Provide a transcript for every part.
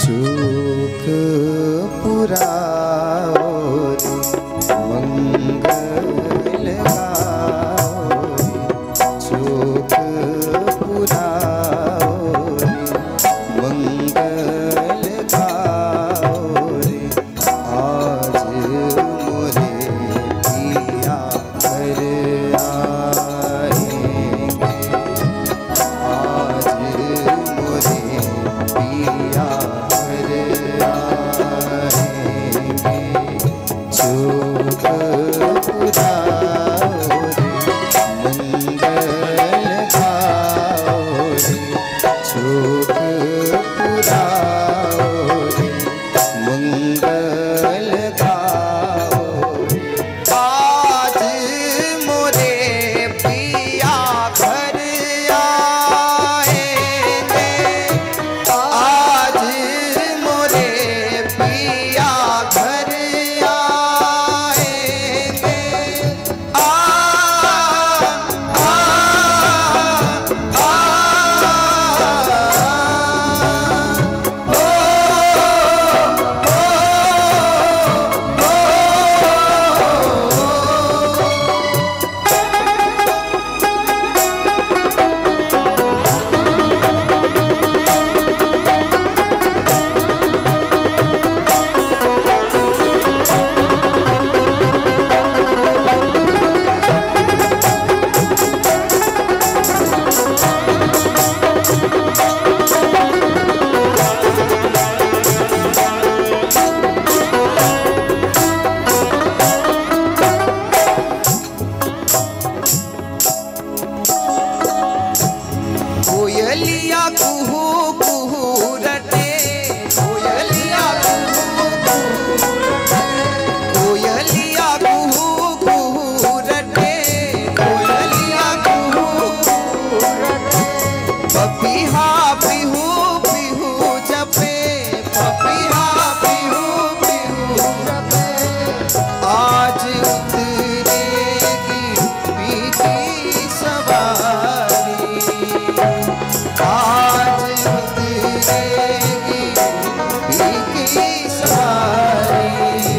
सुख पुराओ रे मंगल गाओ रे, सुख पुराओ रे मंगल गाओ रे। आज मोरे पिया घर आएंगे, आज मोरे पिया घर आएंगे, सुख पुराओ रे मंगल गाओ रे, सुख पुराओ रे मंगल गाओ रे। आज मोरे पिया घर आएंगे, आज मोरे पिया घर आएंगे, आ कोयलिया कुहू कुहू रटे, कोयलिया कुहू कुहू रटे, कोयलिया कुहू कुहू रटे, कोयलिया कुहू कुहू रटे। पपीहा पिहू पिहू जपे, पपीहा पिहू पिहू जपे। आज उतरेगी पीकी सवारी, आज उतरेगी पीकी सवारी,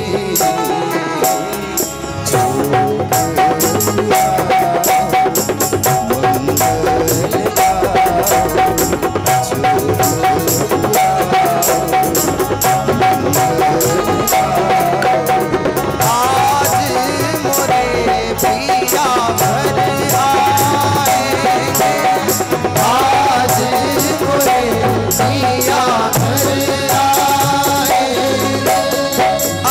सुख पुराओ मंगल गाओ, सुख पुराओ मंगल गाओ। आज मोरे पिया घर आएंगे, आज मोरे पिया घर आएंगे, आ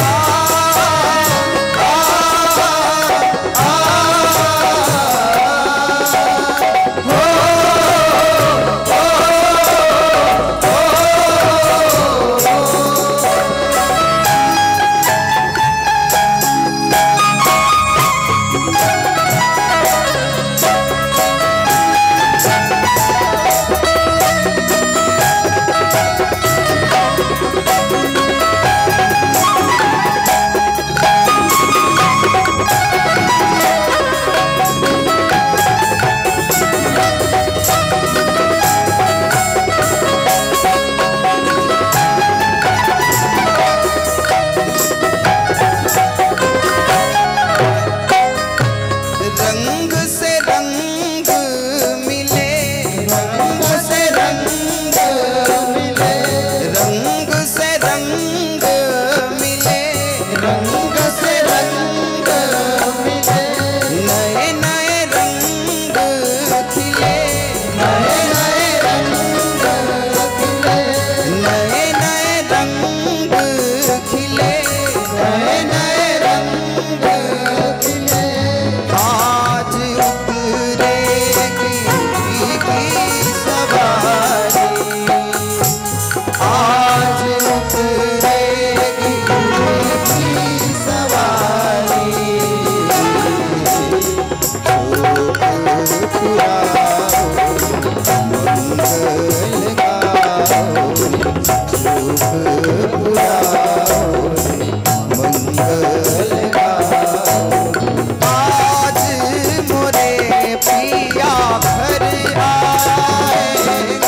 रंग से रंग मिले, रंग से रंग मिले, रंग से रंग मिले, रंग से रंग मिले। नए नए रंग खिले, नए नए रंग खिले, नए नए रंग खिले, नए नए रंग खिले। आज उतरेगी पीकी सवारी, आज उतरेगी पीकी सवारी, सुख पुराओ मंगल गाओ रे, सुख पुराओ मंगल गाओ। आज मोरे पिया घर आएंगे,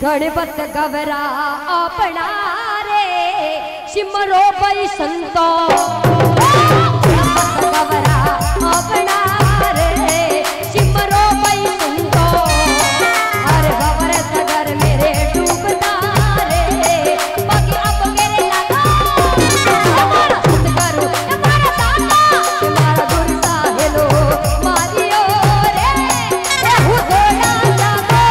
गणपत गवरा अपना रे सिमरो भाई संतो गणपत गवरा अपना रे सिमरो भाई संतो अरे गवर सगर मेरे डूबता रे बाकी अब मेरे लगा हमारा सतगुरु हमारा दाता हमारा गुरसा हेलो मारियो रे हु थोड़ा जागो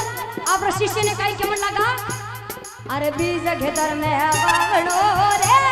अरे बीज घेतर में बावड़ो रे